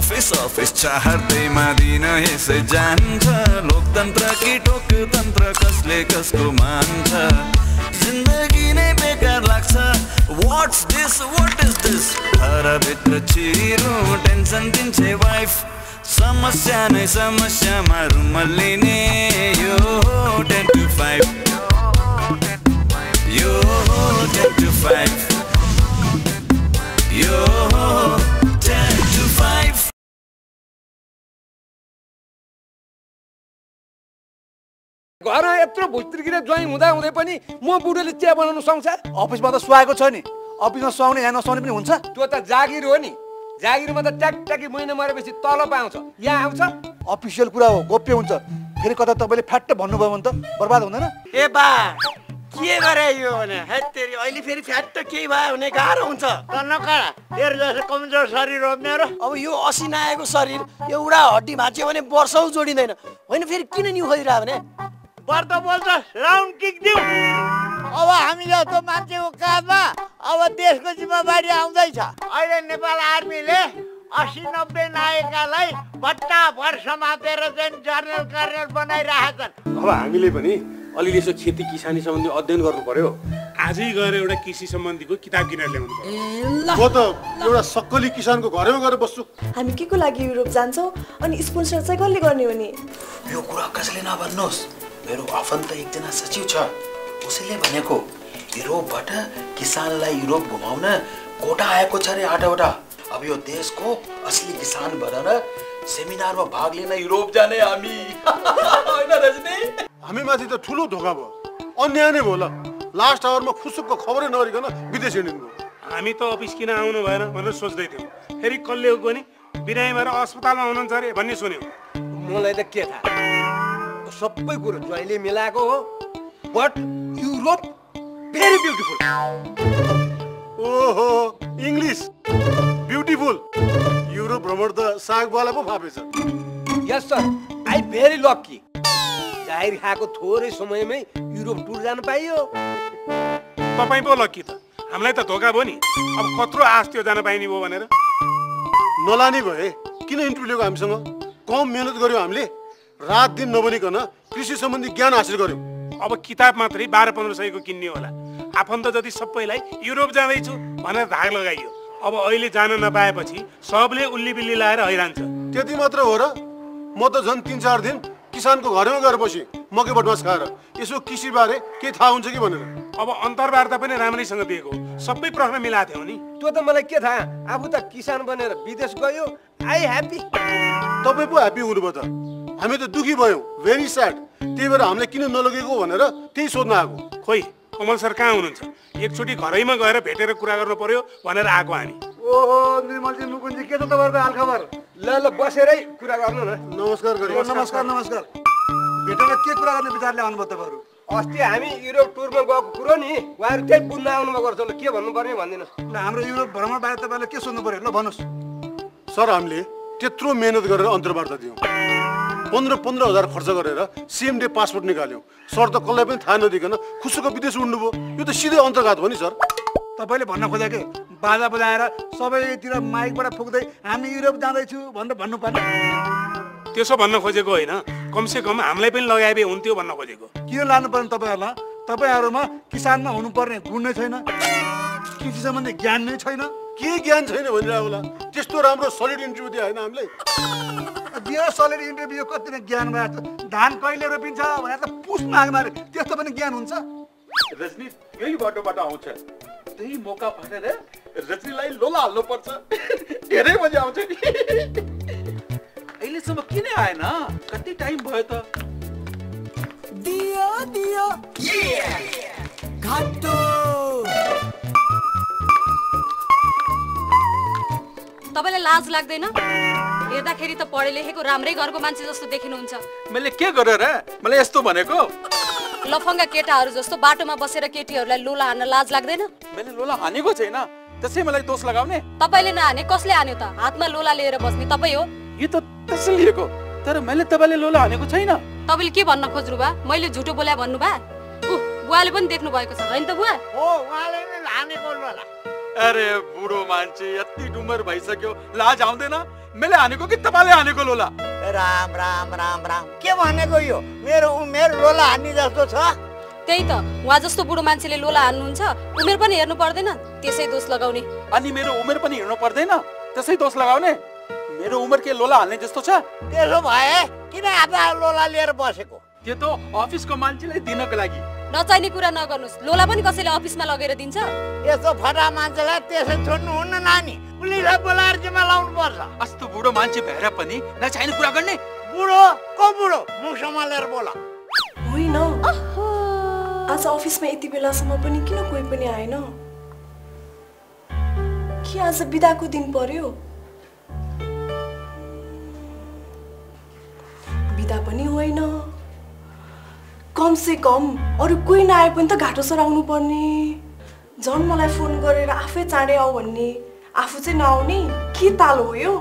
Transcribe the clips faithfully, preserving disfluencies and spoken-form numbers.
Office office चाहर्दैमा दिन यसै जान्छ लोकतन्त्र कि टोकतन्त्र कसले कसको मान्छ जिन्दगी नै बेकार लाग्छ What's this what is this घरभित्र चिरो टेन्सन दिन्छे वाइफ समस्या नै समस्यामा रुमल्लिने यो ten to five यो ten to five यो ten to five घर यत्रो भुस्त्रिकिने ज्वाइँ हुँदा हुँदै पनि म बुढोले चिया बनाउनु सक्छ अफिसमा त सुहाएको छ नि अफिसमा सुहाउने यहाँ नसुहाउने पनि हुन्छ त्यो त जागिर हो नि जागिरमा त ट्याकट्याकी महिना मरेपछि तल पाउँछ यहाँ आउँछ अफिसियल कुरा हो गोप्य हुन्छ फेरि कता तपाईँले फ्याट्ट भन्नुभयो भने त बर्बाद हुँदैन ए बा के गरे यो भने हे तेरी अहिले फेरि फ्याट्ट केही भयो भने गाह्रो हुन्छ नकाडा तेरो जस्तो कमजोर शरीर हो मेरो अब यो असिनाएको शरीर एउटा हड्डी भाँच्यो भने वर्षौ जोडिँदैन होइन फेरि किन नि खोजिरह्यो भने बर्द बोल्छ राउन्ड किक दिउँ अब हामी जस्तो मान्छेको काममा अब देशको जिम्मेवारी आउँदैछ अहिले नेपाल आर्मीले अस्सी नब्बे नायकलाई बट्टाभर समातेर चाहिँ जर्नल कर्नल बनाइरहेछन् अब हामीले पनि अलिअलि यसो खेती किसानी सम्बन्धी अध्ययन गर्नु पर्यो आजै गएर एउटा कृषि सम्बन्धीको किताब किनेर ल्याउनु पर्यो म त एउटा सक्कली किसानको घरैमा गएर बस्छु हामी के को लागि युरोप जान्छौँ अनि स्पोन्सर चाहिँ कसले गर्ने हो नि यो कुरा कसैले नभन्नुहोस् मेरो आफन्त एकजना सचिव छ उसैले भनेको युरोपबाट किसानलाई युरोप घुमाउन कोटा आएको छ रे आठवटा अब यो देशको असली किसान बनेर सेमिनारमा भाग लिन युरोप जाने हामी हैन रजनी हामी माथि त ठुलो धोका भयो अन्याय नै भयो ल लास्ट आवरमा खुसुकको खबरै नगरिकन विदेश हिँड्नु हामी त अफिस किन आउनु भएन भनेर सोच्दै थियौँ फेरि कसले हो नि बिरामी भएर अस्पतालमा हुनुहुन्छ अरे भन्ने सुन्यौँ मलाई त के थाहा सबै कुरो ज्वाइँले मिलाएको हो बट युरोप भेरी ब्युटिफुल ओहो इङ्ग्लिस ब्युटिफुल युरोप भ्रमण त सागवाला पो फापेछ yes sir I very lucky जाहिर खाएको थोरै समयमै युरोप टुर जान पाइयो तपाईँ पो लकी त हामीलाई त धोका भयो नि अब कत्रो आश थियो जान पाइने भयो भनेर नलाने भए किन इन्टरभ्यू लिएको हामीसँग कम मेहनत गर्यौँ हामीले रात दिन नबनिकन कृषि सम्बन्धी ज्ञान हासिल गर्यौँ अब किताब मात्रै बाह्र पन्ध्र सयको किन्ने होला आफन्त जति सबैलाई युरोप जाँदैछु भनेर धाग लगाइयो अब अहिले जान नपाएपछि सबले उल्ली बिल्ली लाएर हैरान्छ त्यति मात्र हो र म त झन् तिन चार दिन किसानको घरैमा गएर बसेँ मकै बटमास खाएर यसो कृषिबारे के थाहा हुन्छ कि भनेर अब अन्तर्वार्ता पनि राम्रैसँग दिएको सबै प्रश्न मिलाएको थियो नि त्यो त मलाई के थाहा आफू त किसान बनेर विदेश गयो आई ह्याप्पी तपाईँ पो ह्याप्पी हुनुभयो त हामी त दुखी भयौँ भेरी स्याड त्यही भएर हामीलाई किन नलगेको भनेर त्यही सोध्न आएको खोइ कमल सर कहाँ हुनुहुन्छ एकचोटि घरैमा गएर भेटेर कुरा गर्नु पर्यो भनेर आएको हामी ओहो निर्मलजी मुकुन्दजी के छ तपाईँहरूको हालखबर ल ल बसेरै कुरा गर्नु न नमस्कार गरे नमस्कार नमस्कार भेटेर के कुरा गर्ने विचारले आउनुभयो तपाईँहरू अस्ति हामी युरोप टुरमा गएको कुरो नि उहाँहरू त्यही बुझ्न आउनुभएको रहेछ ल के भन्नुपर्ने भनिदिनुहोस् ल हाम्रो युरोप भ्रमण बारे तपाईँले के सोध्नु पर्यो ल भन्नुहोस् सर हामीले त्यत्रो मेहनत गरेर अन्तर्वार्ता दियौँ पन्ध्र पन्ध्र हजार खर्च गरेर सेम डे पासपोर्ट निकाल्यौँ सर त कसलाई पनि थाहा नदिकन खुसुको विदेश उड्नुभयो यो त सिधै अन्तर्घात हो नि सर तपाईँले भन्न खोजेको बाजा बजाएर सबैतिर माइकबाट फुक्दै हामी युरोप जाँदैछु भनेर भन्नुपर्ने त्यसो भन्न खोजेको होइन कमसे कम हामीलाई पनि लगाए भए हुन्थ्यो भन्न खोजेको किन लानु पर्ने तपाईँहरूलाई तपाईँहरूमा किसानमा हुनुपर्ने गुण नै छैन कृषि सम्बन्धी ज्ञान नै छैन के ज्ञान छैन भनिरहेको होला त्यस्तो राम्रो सलिड इन्टरभ्यू दियो होइन हामीले दियो सलिड इन्टरभ्यू कति नै ज्ञान भएको धान कहिले रोपिन्छ भनेर त पुस माग्न अरे त्यस्तो पनि ज्ञान हुन्छ रजनी यही बाटोबाट आउँछ त्यही मौका भनेर रजनीलाई लोला हाल्नु पर्छ धेरै मजा आउँछ नि अहिलेसम्म किन आएन कति टाइम भयो त दियो दियो घाटो तपाईलाई लाज लाग्दैन हेर्दाखेरि त पढे लेखेको राम्रै घरको मान्छे जस्तो देखिनुहुन्छ मैले के गरेर मलाई यस्तो भनेको लफङ्गा केटाहरू जस्तो बाटोमा बसेर केटीहरूलाई लोला हान्न लाज लाग्दैन मैले लोला हानेको छैन त्यसै मलाई दोष लगाउने तपाईले नहाने कसले हान्यो त हातमा लोला लिएर बस्ने तपाई हो यो त त्यसले लिएको तर मैले तपाईले लोला हानेको छैन तपाईले के भन्न खोज्नु भा मैले झुटो बोल्या भन्नु भा उ बुवाले पनि देख्नु भएको छ हैन त बुवा हो उहाँले नै हानेको लोला अरे बुढो मान्छे यति डुमर भइसक्यो लाज आउँदैन मैले हानेको कि तपाईँले हानेको लोला? राम राम राम राम के भनेको यो? मेरो उमेर लोला हान्ने जस्तो छ? त्यही त उहाँ जस्तो बुढो मान्छेले लोला हान्नुहुन्छ, उमेर पनि हेर्नु पर्दैन त्यसै दोष लगाउने। अनि मेरो उमेर पनि हेर्नु पर्दैन त्यसै दोष लगाउने? मेरो उमेर के लोला हाल्ने जस्तो छ? त्यसो भए किन आधा लोला लिएर बसेको? त्यो त अफिसको मान्छेलाई दिनको लागि। नचाहिने कुरा नगर्नुहोस्, लोला पनि कसैले अफिसमा लगेर दिन्छ? यस्तो फटा मान्छेलाई त्यसै छोड्नु हुन्न नानी, पुलिसलाई बोलाएर जिम्मा लाउनु पर्छ। अस्तो बुढो मान्छे भएर पनि नचाहिने कुरा गर्ने? बुढो को बुढो? मुख सम्हालेर बोला। होइन आज अफिसमा यति बेलासम्म पनि किन कोही पनि आएन? के आज बिदाको दिन पर्यो? बिदा पनि होइन, कम से कम अरू कोही नआए पनि त घाटो सराउनु पर्ने। झन् मलाई फोन गरेर आफै चाँडै आऊ भन्ने, आफू चाहिँ नआउने के ताल हो यो?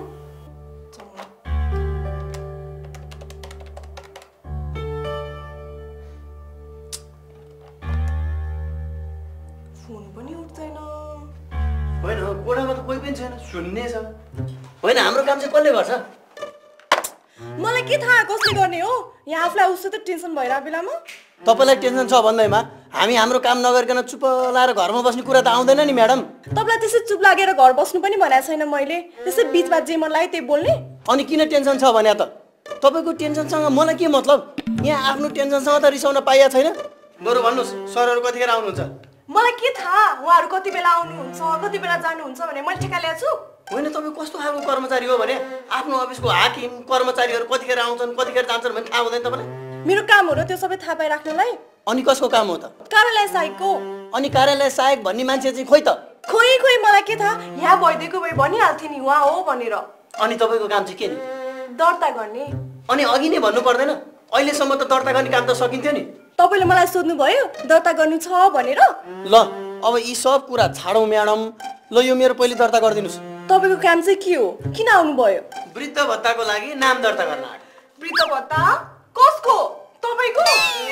फोन पनि उठ्दैन। होइन कोठामा त कोही पनि छैन, सुन्ने छ। होइन हाम्रो काम चाहिँ कसले गर्छ? मलाई के थाहा कसले गर्ने हो? यहाँ आफूलाई उसो त टेन्सन भइरहेको बेलामा तपाईँलाई टेन्सन छ भन्दैमा हामी हाम्रो काम नगरिकन चुप लाएर घरमा बस्ने कुरा त आउँदैन नि म्याडम। तपाईँलाई त्यसै चुप लागेर घर बस्नु पनि भनेको छैन मैले, त्यसै बिचमा जे मन लाग्यो त्यही बोल्ने। अनि किन टेन्सन छ भने त तपाईँको टेन्सनसँग मलाई के मतलब? यहाँ आफ्नो टेन्सनसँग त रिसाउन पाइया छैन। बरु भन्नुहोस् सरहरू कतिखेर आउनुहुन्छ? मलाई के थाहा उहाँहरू कति बेला आउनुहुन्छ कति बेला जानुहुन्छ भने मैले ठेका ल्याएको छु? होइन तपाईँ कस्तो खालको कर्मचारी हो भने आफ्नो अफिसको हाकिम कर्मचारीहरू कतिखेर आउँछन् कतिखेर जान्छन् भन्ने थाहा हुँदैन तपाईँलाई? मेरो काम हो र त्यो सबै थाहा पाइराख्नलाई। अनि कसको काम हो त? कार्यालय सहायकको। अनि कार्यालय सहायक भन्ने मान्छे चाहिँ खोइ त? खोइ खोइ मलाई के थाहा, यहाँ भइदिएको भए भनिहाल्थेँ नि उहाँ हो भनेर। अनि तपाईँको काम चाहिँ के नि? दर्ता गर्ने। अनि अघि नै भन्नु पर्दैन? अहिलेसम्म त दर्ता गर्ने काम त सकिन्थ्यो नि। तपाईँले मलाई सोध्नु भयो दर्ता गर्नु छ भनेर? ल अब यी सब कुरा छाडौँ म्याडम। ल यो मेरो पहिले दर्ता गरिदिनुहोस्। तपाईँको काम चाहिँ के हो? किन आउनुभयो? वृद्ध भत्ताको लागि नाम दर्ता गर्न आएको। वृद्ध भत्ता कसको? तपाईँको?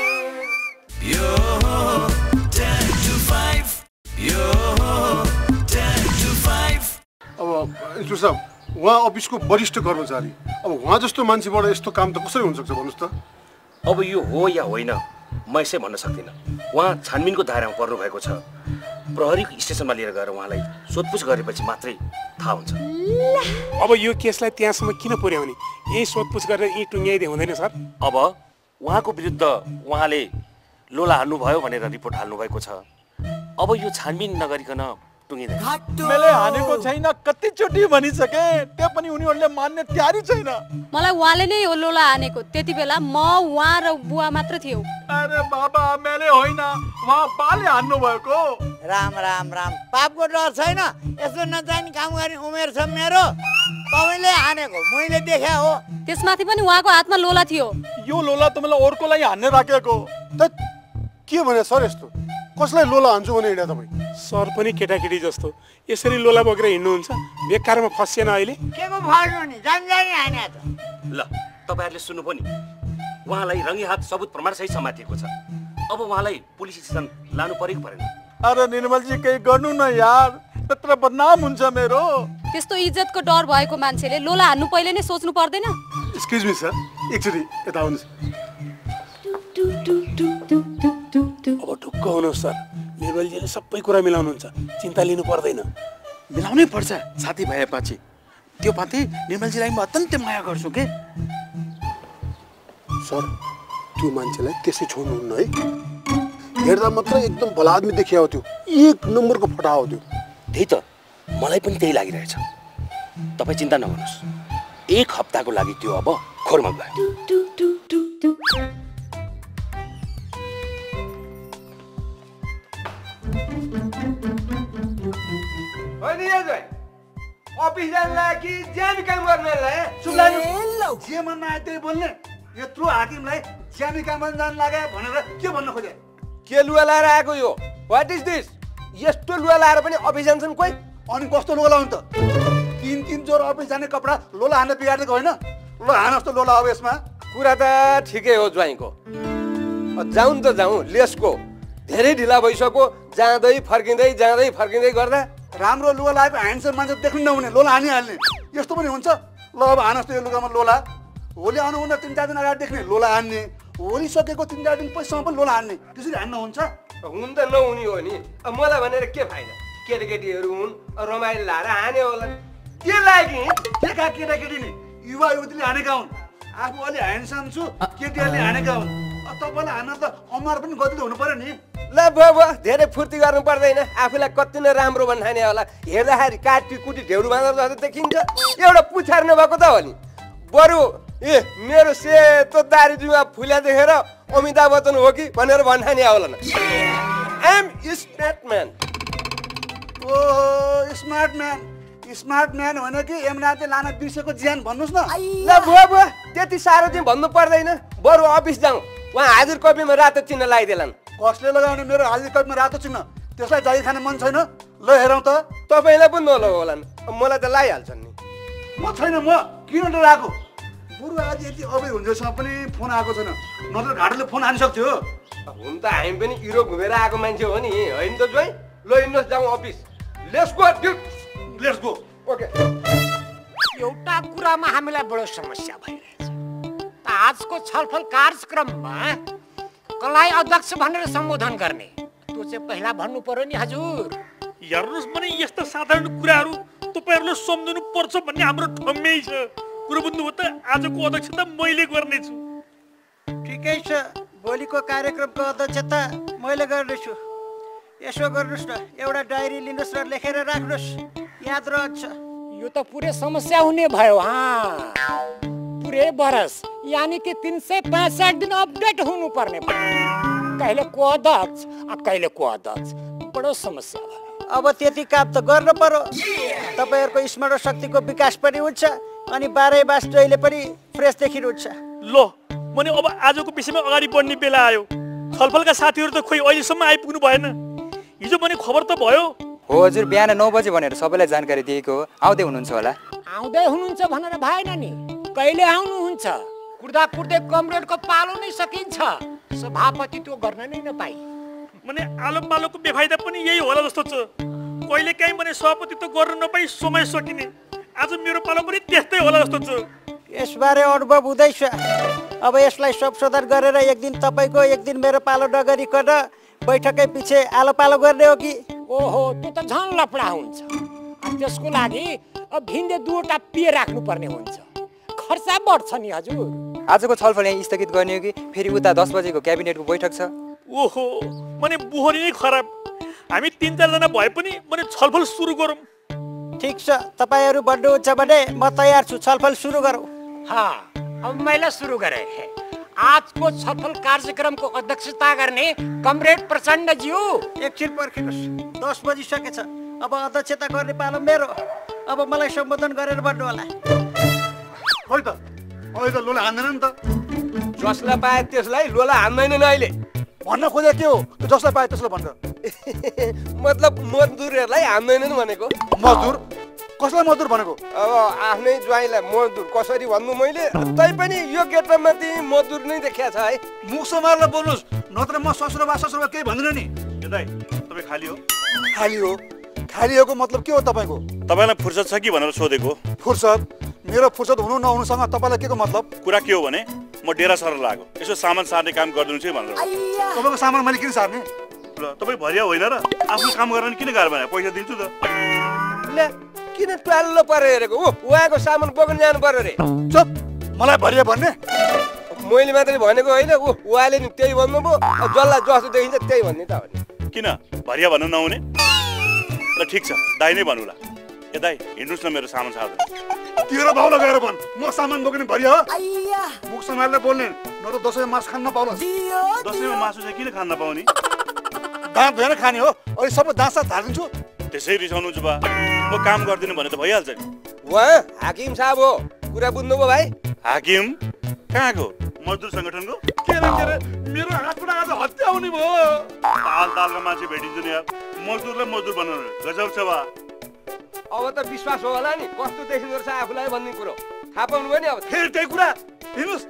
अब इन्स्पेक्टर साहब उहाँ अफिसको वरिष्ठ कर्मचारी, अब उहाँ जस्तो मान्छेबाट यस्तो काम त कसरी हुनसक्छ भन्नुहोस् त? अब यो हो या होइन म यसै भन्न सक्दिनँ। उहाँ छानबिनको दायरामा पर्नु भएको छ। प्रहरीको स्टेसनमा लिएर गएर उहाँलाई सोधपुछ गरेपछि मात्रै थाहा हुन्छ। अब यो केसलाई त्यहाँसम्म किन पुर्याउने? यही सोधपुछ गरेर यी टुङ्ग्याइदिए हुँदैन सर? अब उहाँको विरुद्ध उहाँले लोला हाल्नुभयो भनेर रिपोर्ट हाल्नु भएको छ। अब यो छानबिन नगरिकन टुङ्गिँदैन। मैले हानेको छैन कतिचोटि भनिसके, त्यो पनि उनीहरूले मान्ने तयारी छैन। मलाई उहाँले नै हो लोला हानेको। त्यति बेला म उहाँ र बुवा मात्र थियौ। अरे बाबा मैले होइन, उहाँ बाले हान्नु भएको। राम राम राम पापको डर छैन? यसो नजाने काम गर्ने उमेर छ मेरो। तपाईँले हानेको मैले देखा हो। त्यसमाथि पनि उहाँको हातमा लोला थियो। यो लोला त मलाई अरूको लागि हान्ने राखेको। के भने सर यस्तो? कसलाई लोला हान्छु भने हिँड्या तपाईँ? सर पनि केटाकेटी जस्तो यसरी लोला बोकेर हिँड्नुहुन्छ? बेकारमा फसिएन अहिले? के को फाल्नु नि जान जाने हाने त। ल तपाईँहरूले सुन्नुभयो नि, उहाँलाई रङ्गी हात सबुत प्रमाणसहित समातिएको छ। अब उहाँलाई पुलिस स्टेसन लानु परेको परेन? अरे निर्मलजी केही गर्नु न यार, त्यत्र बदनाम हुन्छ मेरो। त्यस्तो इज्जतको डर भएको मान्छेले लोला हान्नु पहिले नै सोच्नु पर्दैन? एक्सक्युज मी सर, एकचोटि यता आउनुहोस्। अब ढुक्क हुनुहोस् सर, निर्मलजीले सबै कुरा मिलाउनुहुन्छ, चिन्ता लिनु पर्दैन। मिलाउनै पर्छ साथी भएपछि। त्यो पाथे निर्मलजीलाई म अत्यन्तै माया गर्छु के। सर त्यो मान्छेलाई त्यसै छोड्नुहुन्न है। हेर्दा मात्र एकदम भला आदमी देखिया हो, त्यो एक नम्बरको फटा हो त्यो। त्यही त मलाई पनि त्यही लागिरहेछ। तपाईँ चिन्ता नगर्नुहोस्, एक हप्ताको लागि त्यो अब खोरमा गयो। अफिस जानलाई कि ज्यामी काम गर्नलाई? सुन्लानु जे मन आए त्यही बोल्ने। यत्रो हाकिमलाई ज्यामी काम गर्न जान लागे भनेर के भन्न खोजे? के लुगा लाएर आएको यो? What is this? यस्तो लुगा लाएर पनि अफिस जान्छन् कोही? अनि कस्तो लोला हुन्छ? तीन तीन जोर अफिस जाने कपडा लोला हान्न बिगार्दिएको होइन? ल हान जस्तो लोला अब यसमा। कुरा त ठिकै हो ज्वाइँको। जाउँ त जाउँ लेसको। धेरै ढिला भइसक्यो, जाँदै फर्किँदै जाँदै फर्किँदै गर्दा। राम्रो लुगा लगाएको ह्यान्डसम मान्छे देख्नु नहुने लोला हानिहाल्ने, यस्तो पनि हुन्छ? ल अब हानस् त यो लुगामा लोला होली आउनुभन्दा तिन चार दिन अगाडि देख्ने लोला हान्ने होली सकेको तिन चार दिन पछिसम्म पनि लोला हान्ने त्यसरी हान्न हुन्छ हुन त नहुने हो नि अब मलाई भनेर के फाइदा केटाकेटीहरू हुन् रमाइलो लाएर हाने होला के लागि के कहाँ केटाकेटी नि युवा युवतीले हानेका हुन् आफू अलि ह्यान्डसम छु केटीहरूले हानेका हुन् तपाईँलाई हान्न त अनुहार पनि गतिलो हुनु पर्यो नि ल बाबा धेरै फुर्ती गर्नु पर्दैन आफूलाई कति नै राम्रो भन्ने होला हेर्दाखेरि काटी कुटी ढेउडु बाँधर जस्तो देखिन्छ एउटा पुछार नभएको त हो नि बरु ए मेरो सेतो दारी जिउमा फुल्या देखेर अमिताभ बच्चन हो कि भनेर भन्ने होला न I am smart man oh smart man smart man भने कि एमनाले लान बिर्सेको ज्यान भन्नुहोस् न ल बुवा बुवा त्यति साह्रो चाहिँ भन्नु पर्दैन बरु अफिस जाउँ उहाँ हाजिर कपीमा रातो चिन्ह लगाइदिएलान् कसले लगाउने मेरो हाजिर कपीमा रातो चिन्ह त्यसलाई जागी खाने मन छैन ल हेरौँ त तपाईँलाई पनि नलगाउ होला मलाई त लगाइहाल्छन् नि म छैन म किन डराएको बरु आज यति अबै हुन्जेसँग पनि फोन आएको छैन नत्र घाटोले फोन हानिसक्थ्यो हुन त हामी पनि युरोप घुमेर आएको मान्छे हो नि होइन त जोइ ल हिँड्नुहोस् जाउँ office let's go let's go okay एउटा कुरामा हामीलाई बडो समस्या भइरहेछ आजको छलफल कार्यक्रममा कसलाई अध्यक्ष भनेर सम्बोधन गर्ने त्यो चाहिँ पहिला भन्नु पर्यो नि हजुर हेर्नुहोस् भने यस्ता साधारण कुराहरू तपाईँहरूले सम्झनु पर्छ भन्ने हाम्रो ठम्मै छ कुरो बुझ्नुभयो त आजको अध्यक्षता मैले गर्नेछु ठिकै छ भोलिको कार्यक्रमको अध्यक्षता मैले गर्नेछु यसो गर्नुहोस् न एउटा डायरी लिनुहोस् र लेखेर राख्नुहोस् याद रहन्छ यो त पुरै समस्या हुने भयो हाँ पुरै बरस यानी कि तीन सय पैंसठ दिन अपडेट हुनु पर्ने कहिले को अध्यक्ष कहिले को अध्यक्ष बडो समस्या भयो अब त्यति काम त गर्नु पर्यो तपाईँहरूको स्मरण शक्तिको विकास पनि हुन्छ अनि बाह्रै बास जहिले पनि फ्रेस देखिनुहुन्छ ल मैले अब आजको विषयमा अगाडि बढ्ने बेला आयो छलफलका साथीहरू त खोइ अहिलेसम्म आइपुग्नु भएन हिजो पनि खबर त भयो हो हजुर बिहान नौ बजे भनेर सबैलाई जानकारी दिएको हो आउँदै हुनुहुन्छ होला आउँदै हुनुहुन्छ भनेर भएन नि कहिले आउनुहुन्छ कुर्दा कुर्दै कमरेडको पालो नै सकिन्छ सभापति त्यो गर्न नै नपाई माने आलो पालोको बेफाइदा पनि यही होला जस्तो छ कहिले काहीँ भने सभापति त गर्न नपाई समय सकिने आज मेरो पालो पनि त्यस्तै होला जस्तो छ यसबारे अनुभव हुँदैछ अब यसलाई संशोधन गरेर एक दिन तपाईँको एक दिन मेरो पालो नगरिकन बैठकै पछि आलो पालो गर्ने हो कि ओहो त्यो त झन् लफडा हुन्छ त्यसको लागि अब भिन्दै दुईवटा पिए राख्नु पर्ने हुन्छ खर्च बढ्छ नि हजुर आजको छलफल यहाँ स्थगित गर्ने हो कि फेरि उता दस बजेको क्याबिनेटको बैठक छ ओहो माने बुहरी नै खराब हामी तीन चारजना भए पनि माने छलफल सुरु गरौँ ठिक छ तपाईँहरू भन्नुहुन्छ भने म तयार छु छलफल सुरु गरौँ हाँ अब मैले सुरु गरेँ आजको छलफल कार्यक्रमको अध्यक्षता गर्ने कमरेड प्रचण्ड ज्यू एकछिन पर्खिनुहोस् दस बजिसकेछ अब अध्यक्षता गर्ने पालो मेरो अब मलाई सम्बोधन गरेर भन्नु होला खोइ त अहिले त लोला हान्दैन नि त जसलाई पाए त्यसलाई लोला हान्दैनन् अहिले भन्न खोजे के हो जसलाई पाए त्यसलाई भन्छ मतलब मजदुरहरूलाई हान्दैनन् भनेको मजदुर कसलाई मजदुर भनेको अब आफ्नै ज्वाइँलाई मजदुर कसरी भन्नु मैले तै पनि यो गेटमा तिमी मजदुर नै देखिया छ है मुख समारेर बोल्नुहोस् नत्र म ससुरा ससुरा केही भन्दिनँ नि दाइ तपाईँ खाली हो खाली हो खाली होको मतलब के हो तपाईँको तपाईँलाई फुर्सद छ कि भनेर सोधेको फुर्सद मेरो फुर्सद हुनु नहुनुसँग तपाईँलाई के को मतलब कुरा के हो भने म डेरा सर लाग्यो यसो सामान सार्ने काम गरिदिनु चाहिँ भनेर तपाईँको सामान मैले किन सार्ने ल तपाईँ भरिया होइन र आफ्नो काम गर्न किन गाह्रो भने पैसा दिन्छु त ल किन ट्वाल्लो परेर हेरेको हो उहाँको सामान बोक्न जानु पर्यो रे चुप मलाई भरिया भन्ने मैले मात्रै भनेको होइन ऊ उहाँले नि त्यही भन्नुभयो जसलाई जस्तो देखिन्छ त्यही भन्ने त हो नि किन भरिया भन्नु नहुने ल ठिक छ दाइ नै भन्नुला ए दाइ हिँड्नुहोस् न मेरो सामान सार्दैन तेरो भाउ लगाएर भन् म सामान बोक्ने भरिया हो मुख समारेर बोल्ने न त दसैँमा मासु खान नपाउला दसैँमा मासु चाहिँ किन खान नपाउने दाँत धोएर खाने हो अहिले सबै दाँत साथ झारिदिन्छु त्यसै रिसाउनुहुन्छ बा म काम गरिदिनु भने त भइहाल्छ नि उहाँ हाकिम साहब हो कुरा बुझ्नुभयो भाइ हाकिम कहाँको मजदुर संगठनको के रे के रे मेरो हातबाट आज हत्या हुने भयो ताल तालका मान्छे भेटिन्छ नि यार मजदुरलाई मजदुर बनाउनु गजब छ बा अब त विश्वास हो होला नि कस्तो देखिँदो रहेछ आफूलाई भन्ने कुरो थाहा पाउनु भयो नि अब फेरि त्यही कुरा हिँड्नुहोस्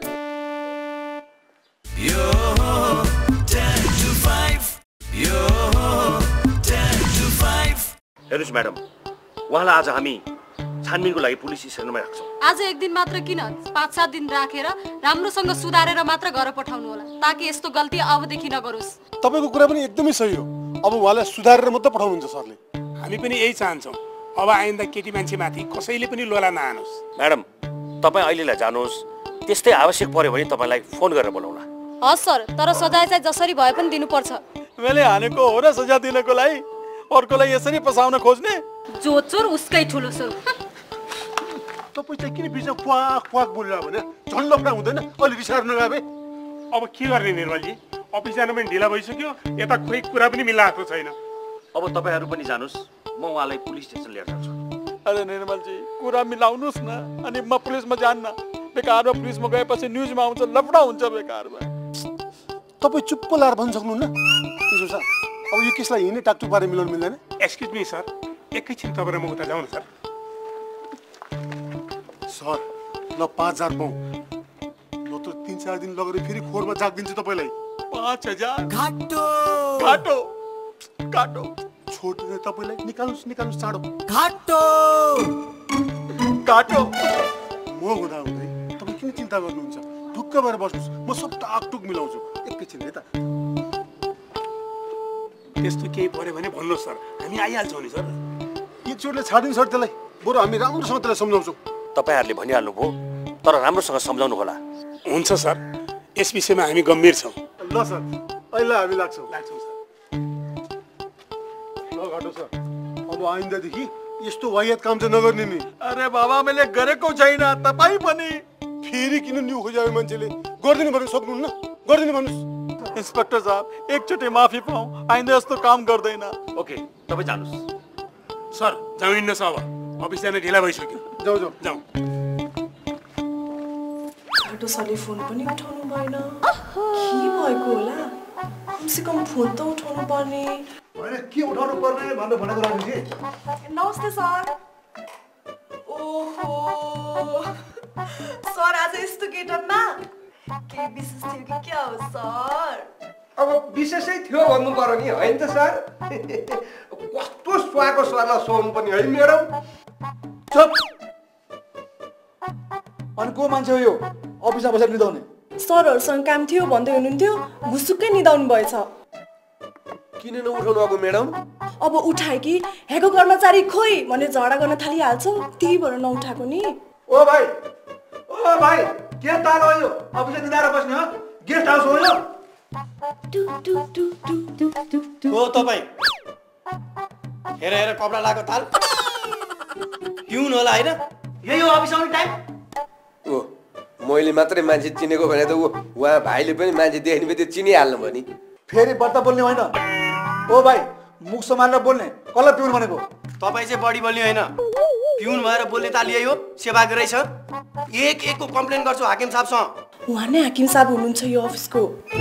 यो ten to five यो ten to five हेर्नुहोस् म्याडम उहाँलाई आज हामी छानबिनको लागि पुलिस स्टेसनमा राख्छौँ। आज एक दिन मात्र किन पाँच सात दिन राखेर राम्रोसँग सुधारेर मात्र घर पठाउनु होला ताकि यस्तो गल्ती अबदेखि नगरोस्। तपाईँको कुरा पनि एकदमै सही हो। अब उहाँलाई सुधारेर मात्र पठाउनुहुन्छ सरले। हामी पनि यही चाहन्छौँ। अब आइन्दा केटी मान्छे माथि कसैले पनि लोला नहानोस्। म्याडम तपाईँ अहिलेलाई जानुहोस्, त्यस्तै आवश्यक पर्यो भने तपाईँलाई फोन गरेर बोलाउला। हस् सर, तर सजाय चाहिँ जसरी भए पनि दिनुपर्छ। मैले हानेको हो र सजाय दिनको लागि अर्कोलाई यसरी फसाउन खोज्ने? जो चोर उसकै ठुलो चोर। तपाईँ चाहिँ किन बिचमा क्वाक क्वाक बोलेर भने झन् लफडा हुँदैन? अलि रिसाएर नगाए अब के गर्ने निर्मलजी, अफिस जानु पनि ढिला भइसक्यो, यता खोइ कुरा पनि मिल्ला आएको छैन। अब तपाईँहरू पनि जानुहोस्, म उहाँलाई पुलिस स्टेसन लिएर जान्छु। अरे निर्मलजी कुरा मिलाउनुहोस् न, अनि म पुलिसमा जान्न। बेकारमा पुलिसमा गएपछि न्युजमा आउँछ, लफडा हुन्छ बेकारमा। तपाईँ चुप्प लाएर भन्न सक्नुहुन्न? यसो सर, अब यो केसलाई हिँड्ने टाकटुक पारेर मिलाउनु मिल्दैन? एक्सक्युज मी सर, एकैछिन तपाईँ र म उता जाउँ न सर। सर ल पाँच हजार पाउँ, नत्र तिन चार दिन लगेर फेरि खोरमा जागिदिन्छु तपाईँलाई। पाँच हजार घाटो घाटो घाटो छोडेर तपाईँलाई निकाल्नुहोस् निकाल्नुहोस् चाँडो। घाटो घाटो म हुँदा हुँदै तपाईँ किन चिन्ता गर्नुहुन्छ? ढुक्क भएर बस्नुहोस्, म सब टाकटुक मिलाउँछु। एकैछिन है त। त्यस्तो केही पर्यो भने भन्नुहोस् सर, हामी आइहाल्छौँ नि सर। एकचोटले छाडिदिनु सर त्यसलाई, बरु हामी राम्रोसँग त्यसलाई सम्झाउँछौँ। तपाईँहरूले भनिहाल्नुभयो, तर राम्रोसँग सम्झाउनु होला। हुन्छ सर, यस विषयमा हामी गम्भीर छौँ। ल सर, अहिले हामी लाग्छौँ लाग्छौँ सर। ल घाटो सर, अब आइन्दादेखि यस्तो वाहियात काम चाहिँ नगर्ने नि। अरे बाबा मैले गरेको छैन, तपाईँ पनि। फेरि किन न्यु खोज्यो मान्छेले? गरिदिनु भन्नु सक्नुहुन्न? गरिदिनु भन्नुहोस्। इन्स्पेक्टर साहब एकचोटि माफी पाऊँ, आइन्दा यस्तो काम गर्दैन। ओके तपाईँ जानुहोस्। सर जाउँ हिँड्नुहोस्, अब अफिस जाने ढिला भइसक्यो। जाउँ जाउँ जाउँ। घाटो सरले फोन पनि उठाउनु भएन, के भएको होला? कमसेकम फोन त उठाउनु पर्ने। होइन के उठाउनु पर्ने भनेर भनेको राजुजी। नमस्ते सर। ओहो सर आज यस्तो गेटअपमा केही विशेष थियो कि क्या हो सर? अब विशेषै थियो भन्नु पर्यो नि, होइन त सर? कस्तो सुहाएको सरलाई सुहाउनु पनि है म्याडम। चुप। अनि को मान्छे हो यो अफिसमा बसेर निदाउने? सरहरूसँग काम थियो भन्दै हुनुहुन्थ्यो, घुसुक्कै निदाउनु भएछ। किन नउठाउनु अब म्याडम? अब उठाए कि हेको कर्मचारी खोइ भनेर झगडा गर्न थालिहाल्छ, त्यही भएर नउठाएको नि। ओ भाइ, ओ भाइ, के ताल हो यो? अफिसमा निदाएर बस्ने हो? गेस्ट हाउस हो यो? हो तपाईँ हेर हेर कपडा लगाएको ताल पिउनु होला होइन? यही हो अफिस आउने टाइम? ओ मैले मात्रै मान्छे चिनेको भने त ऊ उहाँ भाइले पनि मान्छे देख्ने बित्तिकै चिनिहाल्नु भयो नि। फेरि बढ्ता बोल्ने होइन। ओ भाइ मुख समालेर बोल्ने, कसलाई पिउनु भनेको? तपाईँ चाहिँ बढी बोल्ने होइन, पिउनु भएर बोल्ने ताल यही हो? सेवाको रहेछ। एक एकको कम्प्लेन गर्छु हाकिम साहबसँग। उहाँ नै हाकिम साहब हुनुहुन्छ यो अफिसको।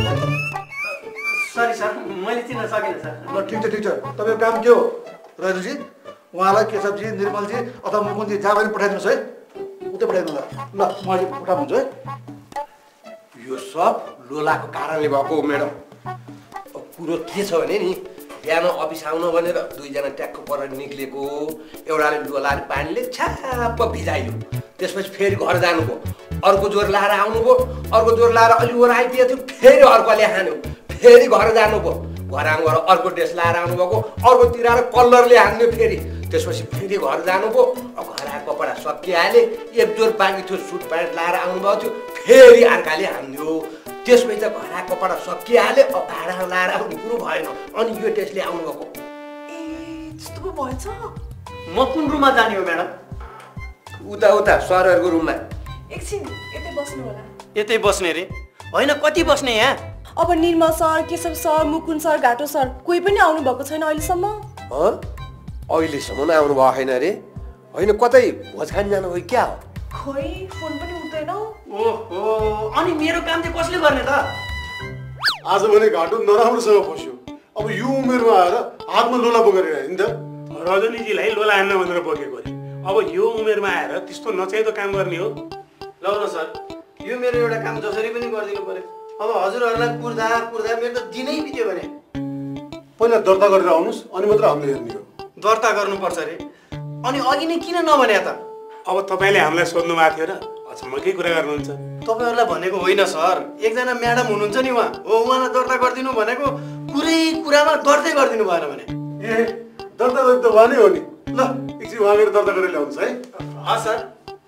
सरी सर, मैले चिन्न सकिनँ सर। ल ठिक छ ठिक छ, तपाईँको काम के हो राजुजी? उहाँलाई केशवजी, निर्मलजी अथवा मुकुन्दजी जहाँ पनि पठाइदिनुहोस् है, उतै पठाइदिनु होला। ल म अहिले पठाउँछु है। यो सब लोलाको कारणले भएको हो म्याडम। कुरो के छ भने नि, बिहान अफिस आउनु भनेर दुईजना ट्याक्क परेर निक्लेको, एउटाले लोलाले पानीले छ्याप्प भिजाइयो, त्यसपछि फेरि घर जानुभयो, अर्को जोर लाएर आउनुभयो, अर्को जोर लाएर अलि ओर आइदिएको थियो, फेरि अर्कोले हान्यो, फेरि घर जानुभयो, घर आउनु अर्को ड्रेस लाएर आउनुभएको, अर्को तिराएर कलरले हान्यो, फेरि त्यसपछि फेरि घर जानुभयो, घर आएको कपडा सकिहाले, एक जोर बाँकी थियो सुट प्यान्ट लाएर आउनुभएको थियो, फेरि अर्काले हान्यो, त्यसपछि त घर आएको कपडा सकिहाले, अब भाडा लाएर आउने कुरो भएन, अनि यो ड्रेसले आउनुभएको। ए त्यस्तो पो भएछ? म कुन रुममा जाने हो म्याडम? उता उता सरहरूको रुममा। एकछिन यतै बस्नु होला। यतै बस्ने रे? होइन कति बस्ने यहाँ? अब Nirmal sir, Keshav sir, Mukunda sir, घाटो सर कोही पनि आउनु भएको छैन अहिलेसम्म। अहिलेसम्म आउनु भएको छैन रे? होइन कतै भोज खान जानु हो क्या हो? खोइ फोन पनि उठ्दैन। ओहो, अनि मेरो काम चाहिँ कसले गर्ने त? आज भने घाटो नराम्रोसँग फस्यो। अब यो उमेरमा आएर हातमा लोला बोकेर हिँड्यो नि त। रजनीजीलाई लोला हान्न भनेर बोकेको अरे। अब यो उमेरमा आएर त्यस्तो नचाहिँदो काम गर्ने हो? ल न सर, यो मेरो एउटा काम जसरी पनि गरिदिनु पर्यो। अब हजुरहरूलाई कुर्दा कुर्दा मेरो त दिनै बित्यो भने। पहिला दर्ता गरेर आउनुहोस्, अनि मात्र हामीले हेर्ने हो। दर्ता गर्नुपर्छ रे? अनि अघि नै किन नभने त? अब तपाईँले हामीलाई सोध्नु भएको थियो र अचम्मकै कुरा गर्नुहुन्छ। तपाईँहरूलाई भनेको होइन सर, एकजना म्याडम हुनुहुन्छ नि उहाँ हो, उहाँलाई दर्ता गरिदिनु भनेको कुरै कुरामा दर्तै गरिदिनु भएन भने। ए दर्ता गर्नु त उहाँ नै हो नि। ल एकछिन उहाँ गएर दर्ता गरेर ल्याउनुहोस् है। हस् सर।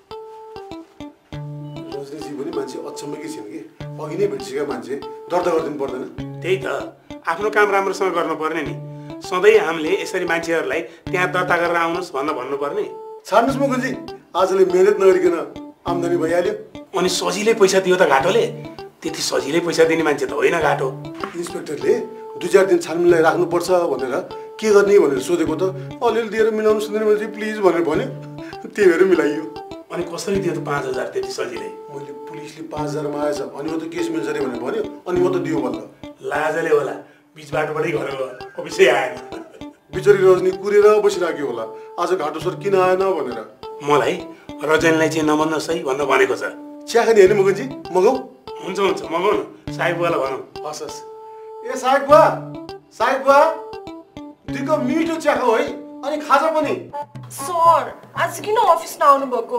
रजनीजी पनि मान्छे अचम्मकै छिन् कि, अघि नै भेटिसकेको मान्छे दर्ता गरिदिनु पर्दैन? त्यही त, आफ्नो काम राम्रोसँग गर्नुपर्ने नि। सधैँ हामीले यसरी मान्छेहरूलाई त्यहाँ दर्ता गरेर आउनुहोस् भन्न भन्नुपर्ने। छाड्नुहोस् मुकुन्दजी, आजले मेहनत नगरिकन आम्दानी भइहाल्यो। अनि सजिलै पैसा दियो त घाटोले? त्यति सजिलै पैसा दिने मान्छे त होइन घाटो। इन्सपेक्टरले दुई चार दिन छानबिनलाई राख्नुपर्छ भनेर के गर्ने भनेर सोधेको त अलिअलि दिएर मिलाउनु सुन्दैन मैले प्लिज भनेर भन्यो, त्यही भएर मिलाइयो। अनि कसरी दियो त पाँच हजार त्यति सजिलै? मैले पुलिसले पाँच हजार मागेछ अनि म त केस मिल्छ अरे भनेर भन्यो, अनि म त दियो बल्ल। लाजले होला, बिच बाटोबाटै घर अफिसै आएन। बिचरी रजनी कुरेर बसिराख्यो होला, आज घाटो सर किन आएन भनेर। मलाई रजनीलाई चाहिँ नमन्नुहोस् है भन्न भनेको छ। चिया खाने होइन मुकुन्दजी, मगाऊ? हुन्छ हुन्छ मगाऊ न, साहेब बुवालाई भनौँ। हस् हस्। ए साहेब बुवा, साहेब बुवा दुई कप मिठो चिया खाऊ है, अनि खाजा पनि। सर आज किन अफिस नआउनु भएको?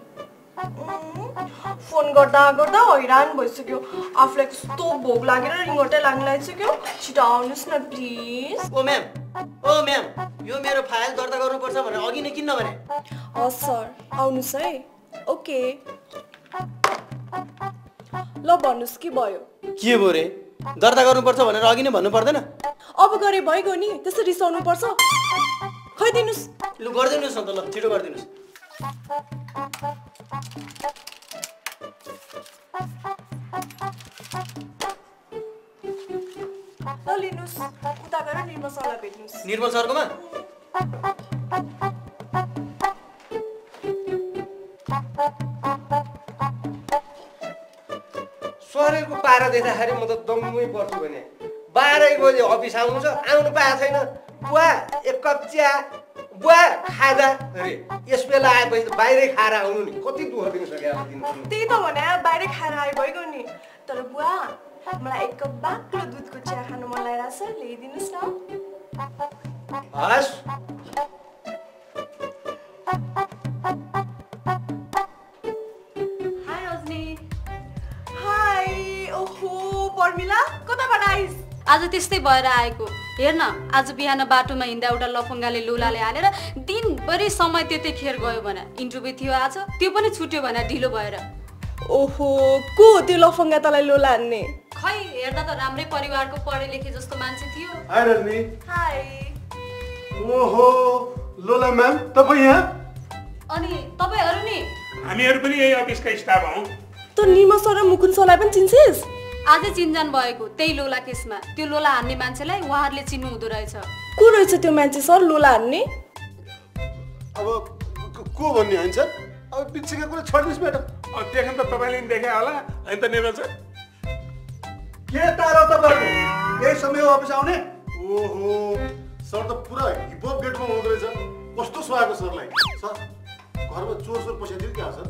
फोन गर्दा गर्दा हैरान भइसक्यो, आफूलाई कस्तो भोक लागेर रिङ्गटै लाग्न लागिसक्यो। छिटो आउनुहोस् न please. Oh ma'am, oh ma'am, यो मेरो फाइल दर्ता गर्नुपर्छ भनेर अघि नै किन भने? हस् सर, आउनुहोस् है। ओके ल भन्नुहोस् के भयो? के भयो रे? दर्ता गर्नुपर्छ भनेर अघि नै भन्नु पर्दैन? अब गरे भइगयो नि, त्यसरी रिसाउनु पर्छ? खै दिनुहोस्। लु गरिदिनुहोस् न त, ल छिटो गरिदिनुहोस्। ल लिनुहोस्, उता गएर निर्मल सरलाई भेट्नुहोस्। निर्मल सरकोमा? शरीरको पारा देख्दाखेरि म त दङ्गै पर्छु भने बाह्र बजे अफिस आउनु छ, आउनु पाएको छैन। बुवा एक कप चिया, बुवा खाजा अरे यस बेला आएपछि त बाहिरै खाएर आउनु नि, कति दुःख दिनु सक्यो अब दिनु। त्यही त भने बाहिरै खाएर आइ भइगयो नि। तर बुवा मलाई एक कप बाक्लो दुधको चिया खानु मन लागिरहेछ, ल्याइदिनुहोस् न। हस्। हाय रजनी। हाय। ओहो पर्मिला, कताबाट आइस? आज त्यस्तै भएर आएको। हेर न, आज बिहान बाटोमा हिँड्दा एउटा लफङ्गाले लोलाले हालेर दिनभरि समय त्यतिखेर गयो भने। इन्टरभ्यू थियो आज, त्यो पनि छुट्यो भने ढिलो भएर। ओहो को त्यो लफङ्गा तलाई लोला हान्ने? खै हेर्दा त राम्रै परिवारको पढे लेखे जस्तो मान्छे थियो। हाय रजनी। हाय। ओहो लोला म्याम, तपाईँ यहाँ? अनि तपाईँहरू नि? हामीहरू पनि यही अफिसका स्टाफ हौ। त निर्मल सर र मुकुन्द सरलाई पनि चिन्छेस्? आजै चिन्जान भएको त्यही लोला केसमा। त्यो लोला हान्ने मान्छेलाई उहाँहरूले चिन्नु हुँदो रहेछ। को रहेछ त्यो मान्छे सर लोला हान्ने? अब को भन्ने होइन सर, अब बिचका कुरा छोड्नुहोस् म्याडम। देख्नु त तपाईँले नि देखे होला होइन त निर्मल सर? के तारो तपाईँको यही समय अफिस आउने? ओहो सर त पुरा हिपहप गेटमा हुँदो रहेछ, कस्तो सुहाएको सरलाई। सर घरमा चोर चोर पसिदियो क्या सर?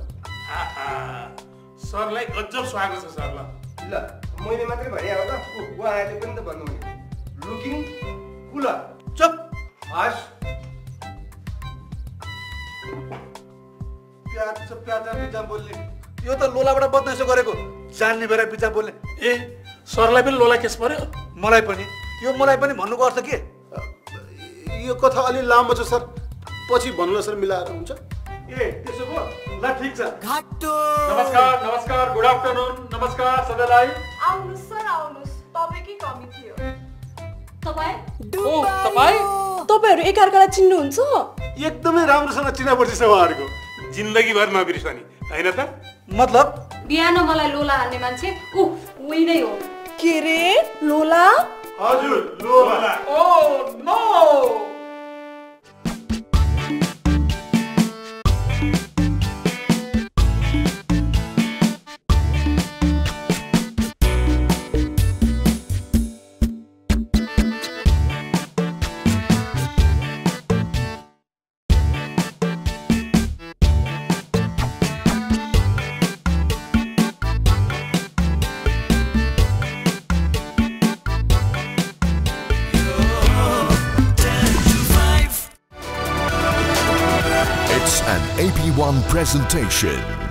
सरलाई गजब सुहाएको छ सर। ल ल मैले मात्रै भने हो त, उहाँहरूले पनि त भन्नु भने लुकिङ कुल। चुप। हस्। प्याज प्याज बिचा बोल्ने, यो त लोलाबाट बदमासी गरेको जान्ने बेला बिचा बोल्ने। ए सरलाई पनि लोला केस पर्यो? मलाई पनि। यो मलाई पनि भन्नुको अर्थ के? यो कथा अलि लामो छ सर, पछि भन्नु सर, मिलाएर हुन्छ। ए त्यसो भो, ल ठिक छ। नमस्कार नमस्कार, गुड आफ्टरनुन, नमस्कार सबैलाई। आउनुहोस् सर आउनुहोस्, तपाईँकै कमी थियो। तपाईँ? ओ तपाईँ? तपाईँहरू एकअर्कालाई चिन्नुहुन्छ? एकदमै राम्रोसँग चिनापर्छ उहाँहरूको। जिन्दगीभर नबिर्सनी होइन त? मतलब बिहान मलाई लोला हान्ने मान्छे ऊ उही नै हो। के रे लोला? हजुर Lola. Oh no. Your attention an A P one presentation.